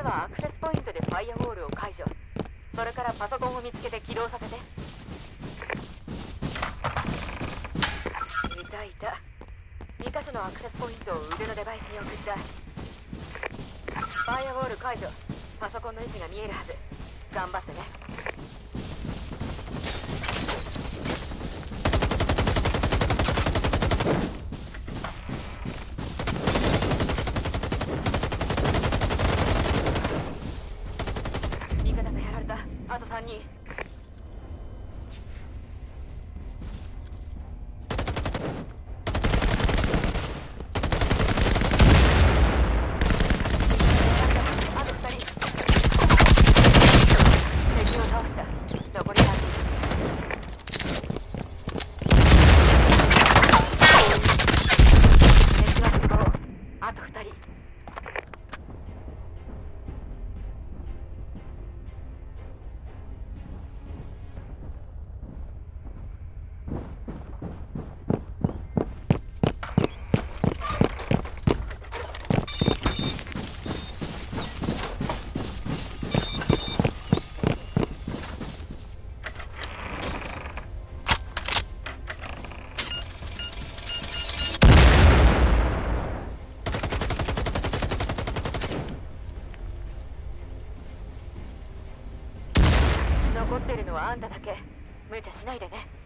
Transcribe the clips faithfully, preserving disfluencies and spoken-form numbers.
はアクセスポイントでファイアウォールを解除。それからパソコンを見つけて起動させて。いたいた。に箇所のアクセスポイントを腕のデバイスに送った。ファイアウォール解除。パソコンの位置が見えるはず。頑張ってね。味方とやられた。あとさんにん。残ってるのはあんただけ。無茶しないでね。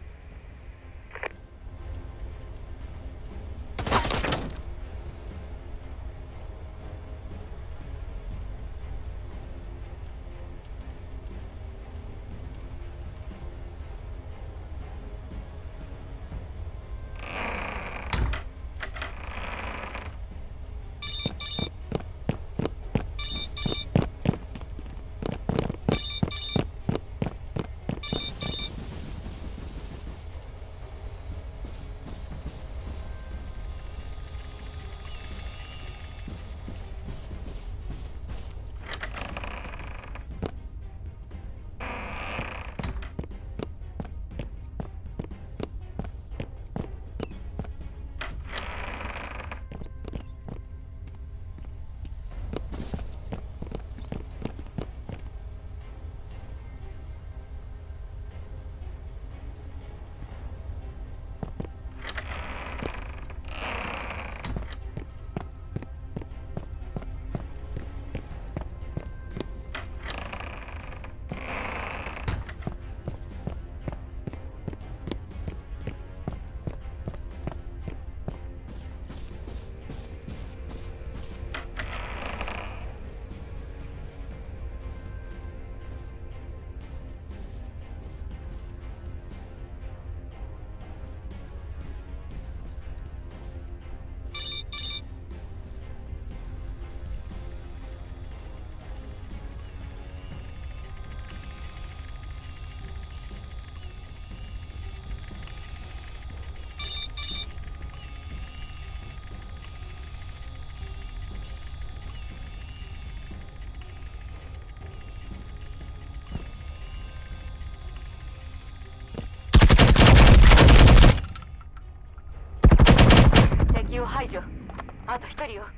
敵を排除。あと一人よ。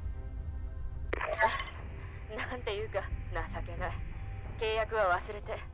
なんていうか情けない。契約は忘れて。